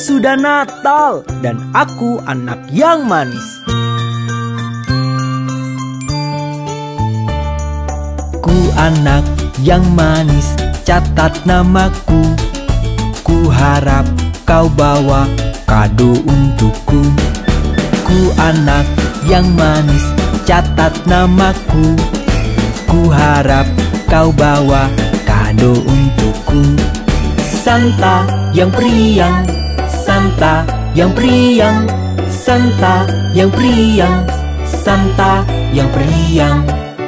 Sudah Natal dan aku anak yang manis. Ku anak yang manis, catat namaku. Ku harap kau bawa kado untukku. Ku anak yang manis, catat namaku. Ku harap kau bawa kado untukku. Santa yang periang, Santa yang periang, Santa yang periang, Santa yang periang.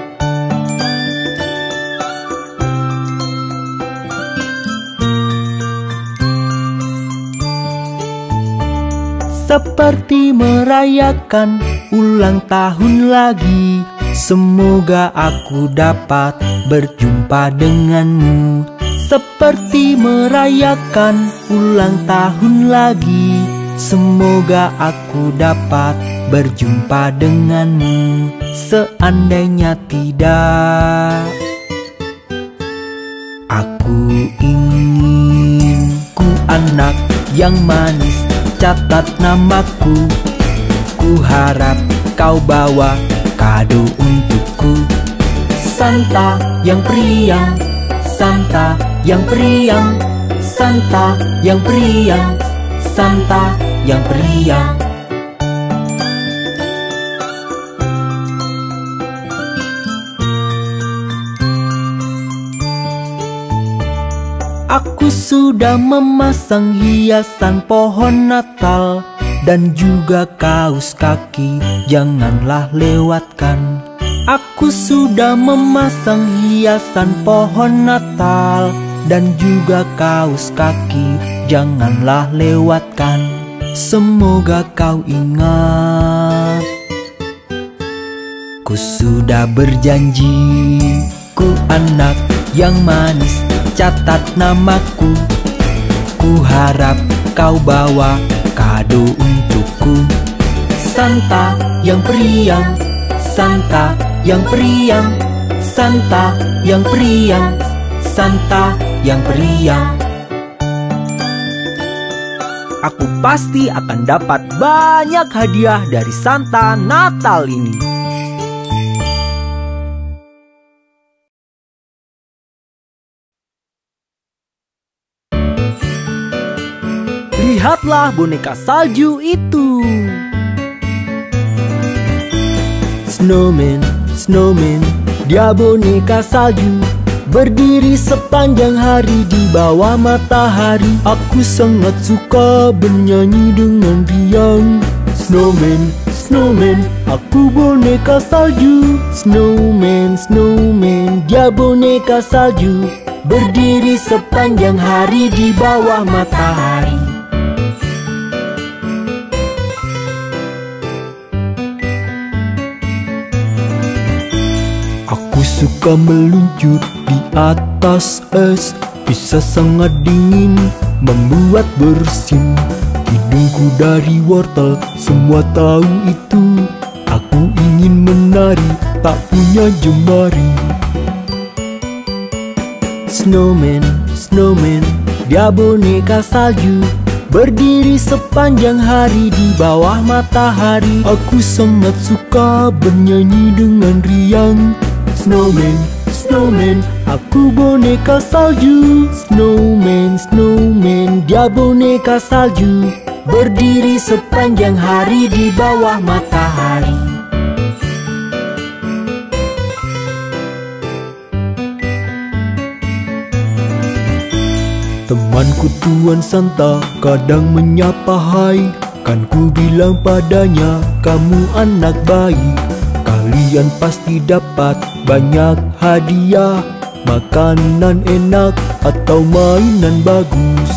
Seperti merayakan ulang tahun lagi, semoga aku dapat berjumpa denganmu. Seperti merayakan ulang tahun lagi, semoga aku dapat berjumpa denganmu. Seandainya tidak, aku ingin ku anak yang manis, catat namaku. Ku harap kau bawa kado untukku. Santa yang periang, Santa yang periang, Santa yang periang, Santa yang periang. Aku sudah memasang hiasan pohon Natal dan juga kaus kaki, janganlah lewatkan. Aku sudah memasang hiasan pohon Natal dan juga kaus kaki, janganlah lewatkan. Semoga kau ingat, ku sudah berjanji. Ku anak yang manis, catat namaku. Ku harap kau bawa kado untukku. Santa yang periang, Santa yang periang, Santa yang periang, Santa yang periang. Aku pasti akan dapat banyak hadiah dari Santa Natal ini. Lihatlah boneka salju itu. Snowman, snowman, dia boneka salju, berdiri sepanjang hari di bawah matahari. Aku sangat suka bernyanyi dengan riang. Snowman, snowman, aku boneka salju. Snowman, snowman, dia boneka salju, berdiri sepanjang hari di bawah matahari. Suka meluncur di atas es, bisa sangat dingin, membuat bersin. Hidungku dari wortel, semua tahu itu. Aku ingin menari, tak punya jemari. Snowman, snowman, dia boneka salju, berdiri sepanjang hari di bawah matahari. Aku sangat suka bernyanyi dengan riang. Snowman, snowman, aku boneka salju. Snowman, snowman, dia boneka salju, berdiri sepanjang hari di bawah matahari. Temanku Tuan Santa kadang menyapa hai, kan ku bilang padanya, kamu anak baik. Kalian pasti dapat banyak hadiah, makanan enak atau mainan bagus.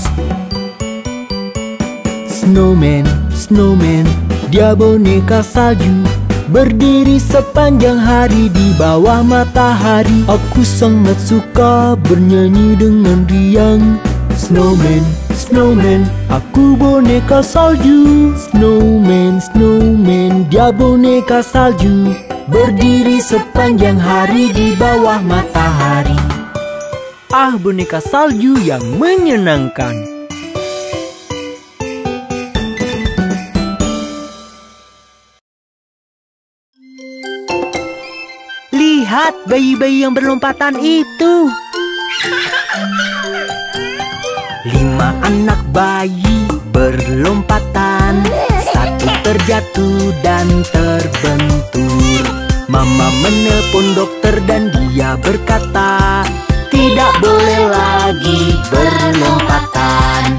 Snowman, snowman, dia boneka salju, berdiri sepanjang hari di bawah matahari. Aku sangat suka bernyanyi dengan riang. Snowman, snowman, aku boneka salju. Snowman, snowman, dia boneka salju, berdiri sepanjang hari di bawah matahari. Ah, boneka salju yang menyenangkan. Lihat bayi-bayi yang berlompatan itu. 5 anak bayi berlompatan. 1 terjatuh dan terbentur. Mama menelpon dokter dan dia berkata, tidak boleh lagi berlompatan.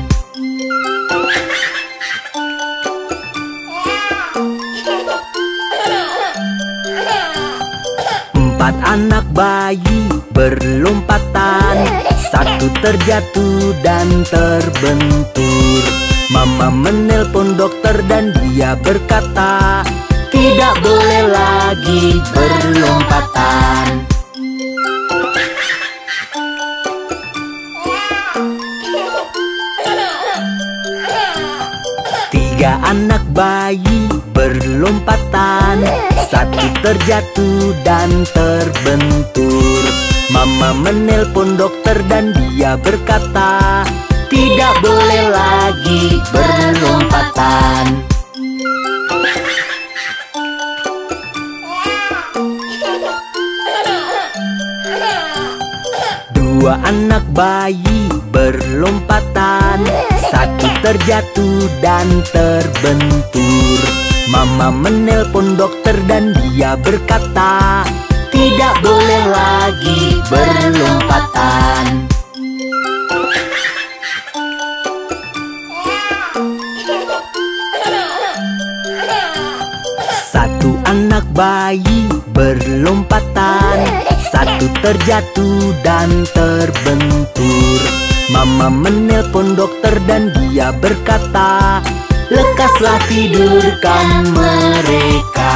4 anak bayi berlompatan. 1 terjatuh dan terbentur. Mama menelpon dokter dan dia berkata, tidak boleh lagi berlompatan. 3 anak bayi berlompatan. 1 terjatuh dan terbentur. Mama menelpon dokter dan dia berkata, tidak boleh lagi berlompatan. 2 anak bayi berlompatan. 1 terjatuh dan terbentur. Mama menelpon dokter dan dia berkata, tidak boleh lagi berlompatan. 1 anak bayi berlompatan. 1 terjatuh dan terbentur. Mama menelpon dokter dan dia berkata, lekaslah tidurkan mereka.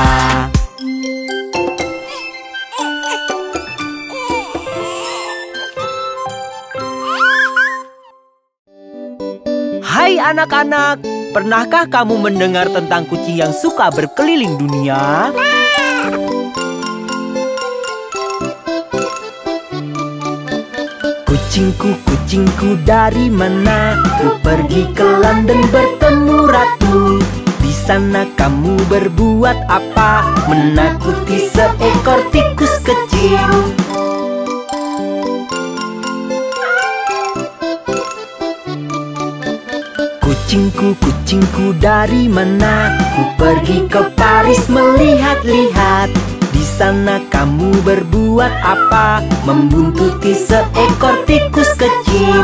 Hai anak-anak, pernahkah kamu mendengar tentang kucing yang suka berkeliling dunia? Kucingku, kucingku dari mana? Ku pergi ke London bertemu ratu. Di sana kamu berbuat apa? Menakuti seekor tikus kecil. Kucingku, kucingku dari mana? Ku pergi ke Paris melihat-lihat. Di sana kamu berbuat apa? Membuntuti seekor tikus kecil.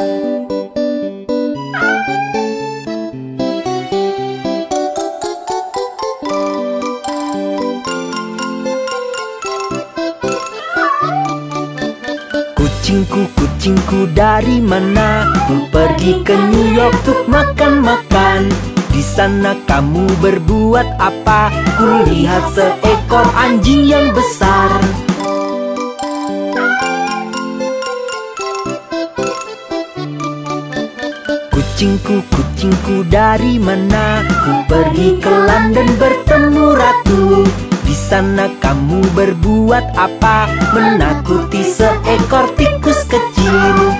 Kucingku, kucingku dari mana? Ku pergi ke New York untuk makan-makan. Di sana kamu berbuat apa? Kulihat seekor anjing yang besar. Kucingku, kucingku dari mana? Ku pergi ke London bertemu ratu. Di sana kamu berbuat apa? Menakuti seekor tikus kecil.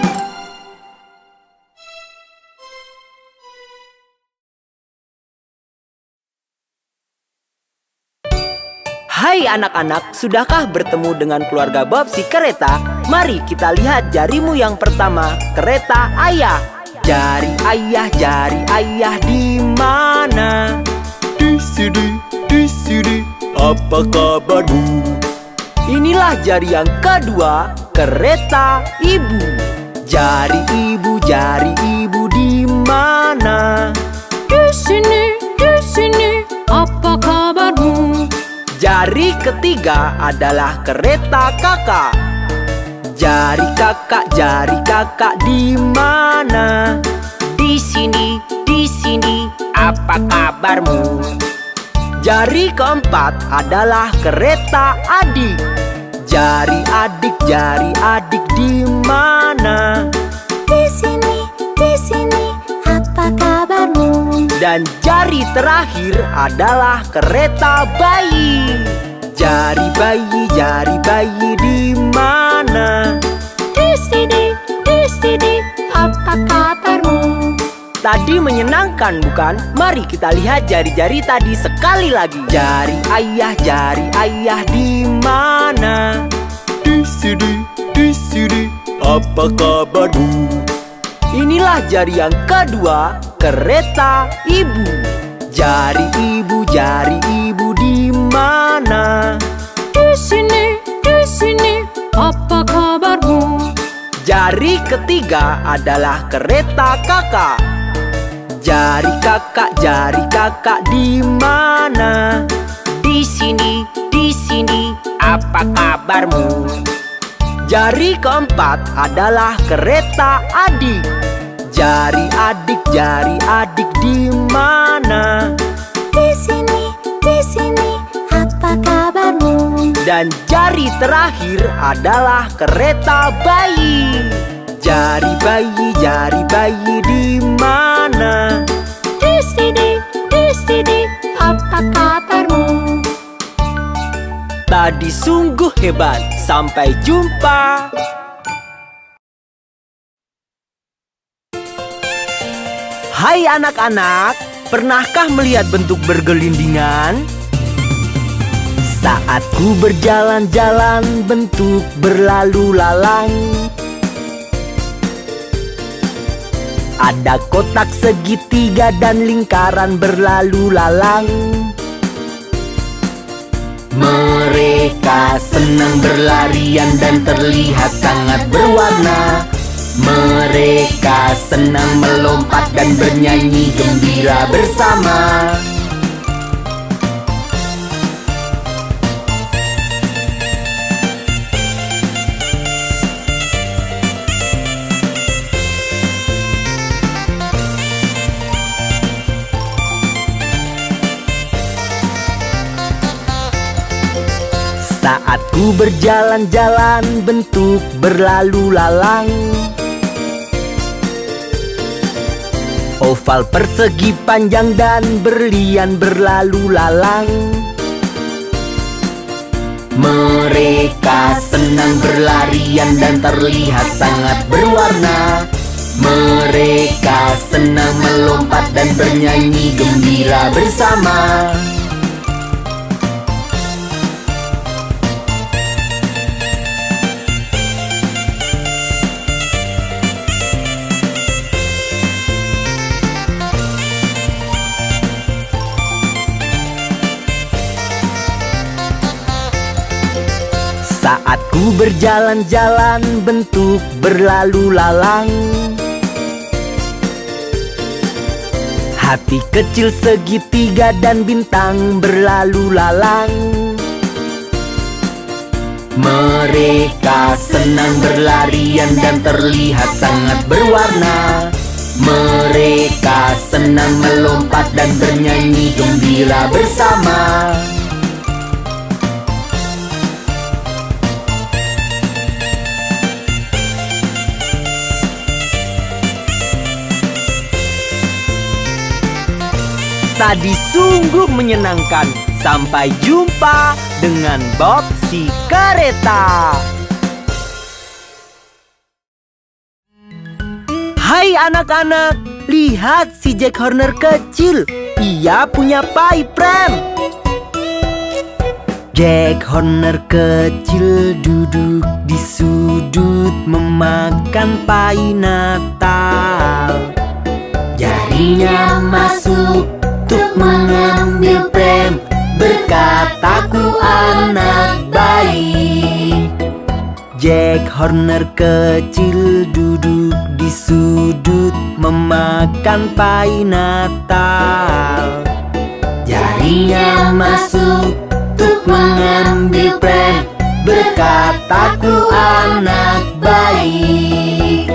Hai anak-anak, sudahkah bertemu dengan keluarga Bob si kereta? Mari kita lihat jarimu yang pertama, kereta ayah. Jari ayah di mana? Di sini, apa kabarmu? Inilah jari yang kedua, kereta ibu. Jari ibu di mana? Di sini, apa kabarmu? Jari ketiga adalah kereta kakak. Jari kakak di mana? Di sini, apa kabarmu? Jari keempat adalah kereta adik. Jari adik di mana? Di sini, apa kabarmu? Dan jari terakhir adalah kereta bayi. Jari bayi di mana? Di sini, apa kabarmu? Tadi menyenangkan bukan? Mari kita lihat jari-jari tadi sekali lagi. Jari ayah di mana? Di sini, apa kabarmu? Inilah jari yang kedua, kereta ibu. Jari ibu di mana? Di sini, apa kabarmu? Jari ketiga adalah kereta kakak. Jari kakak di mana? Di sini, apa kabarmu? Jari keempat adalah kereta adik. Jari adik di mana? Di sini, apa kabarmu? Dan jari terakhir adalah kereta bayi. Jari bayi di mana? Di sini, apa kabarmu? Tadi sungguh hebat. Sampai jumpa. Hai anak-anak, pernahkah melihat bentuk bergelindingan? Saat ku berjalan-jalan, bentuk berlalu lalang. Ada kotak segitiga dan lingkaran berlalu lalang. Mereka senang berlarian dan terlihat sangat berwarna. Mereka senang melompat dan bernyanyi gembira bersama. Saat ku berjalan-jalan, bentuk berlalu lalang. Oval persegi panjang dan berlian berlalu lalang. Mereka senang berlarian dan terlihat sangat berwarna. Mereka senang melompat dan bernyanyi gembira bersama. Saat ku berjalan-jalan, bentuk berlalu lalang. Hati kecil segitiga dan bintang berlalu lalang. Mereka senang berlarian dan terlihat sangat berwarna. Mereka senang melompat dan bernyanyi gembira bersama. Tadi sungguh menyenangkan. Sampai jumpa dengan Bob si kereta. Hai anak-anak, lihat si Jack Horner kecil. Ia punya pai prem. Jack Horner kecil duduk di sudut memakan pai Natal. Jarinya masuk untuk mengambil prem, berkataku anak baik. Jack Horner kecil duduk di sudut memakan pai Natal. Jarinya masuk untuk mengambil prem, berkataku anak baik.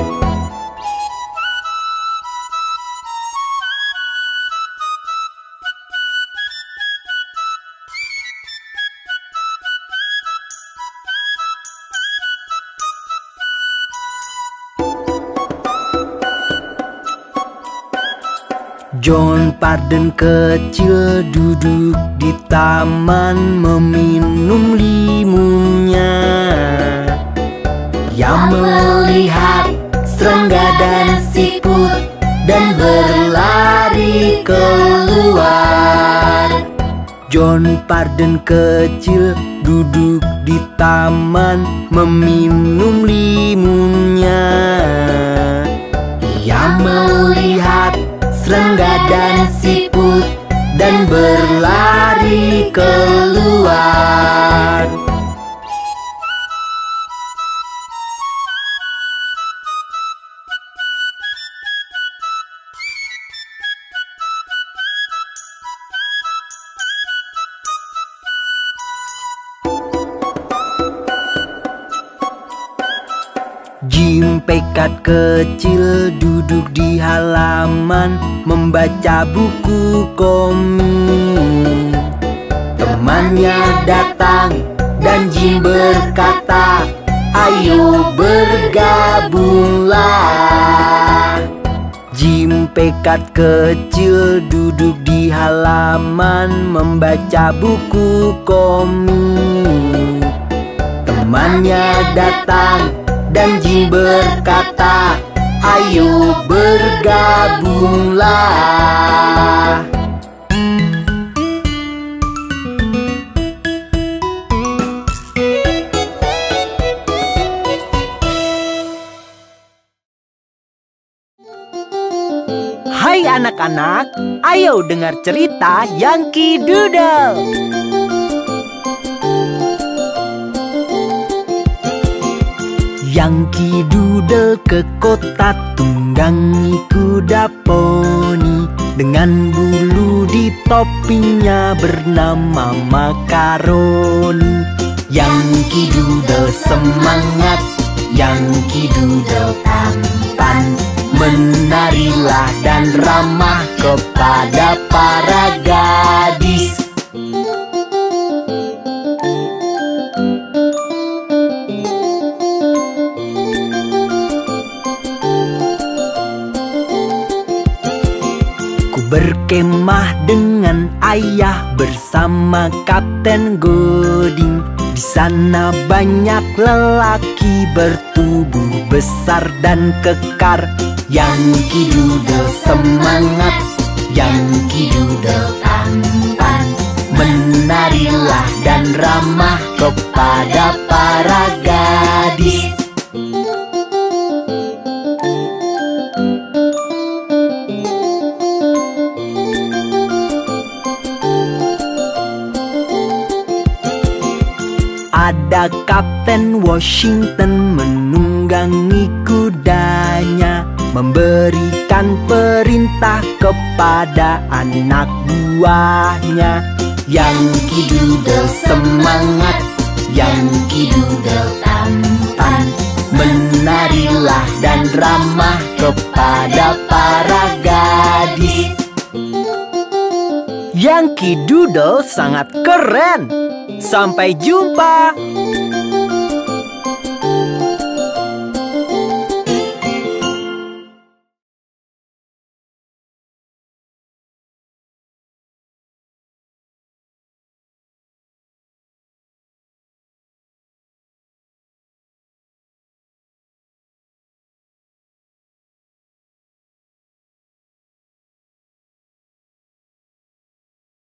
John Parden kecil duduk di taman meminum limunnya. Ia melihat serangga dan siput dan berlari keluar. John Parden kecil duduk di taman meminum limunnya. Ia melihat serangga dan siput dan berlari keluar. Jim Pekat kecil duduk di halaman membaca buku komik. Temannya datang dan Jim berkata, "Ayo bergabunglah." Jim Pekat kecil duduk di halaman membaca buku komik. Temannya datang dan Jim berkata, "Ayo bergabunglah." Hai anak-anak, ayo dengar cerita Yankee Doodle. Yankee Doodle ke kota tunggangi kuda poni. Dengan bulu di topinya bernama makaroni. Yankee Doodle semangat, Yankee Doodle tampan. Menarilah dan ramah kepada para gadis. Berkemah dengan ayah bersama Kapten Goding. Di sana banyak lelaki bertubuh besar dan kekar. Yankee Doodle semangat, Yankee Doodle tampan. Menarilah dan ramah kepada para gadis. Ada Kapten Washington menunggangi kudanya, memberikan perintah kepada anak buahnya. Yankee Doodle semangat, Yankee Doodle tampan. Menarilah dan ramah kepada para gadis. Yankee Doodle sangat keren. Sampai jumpa.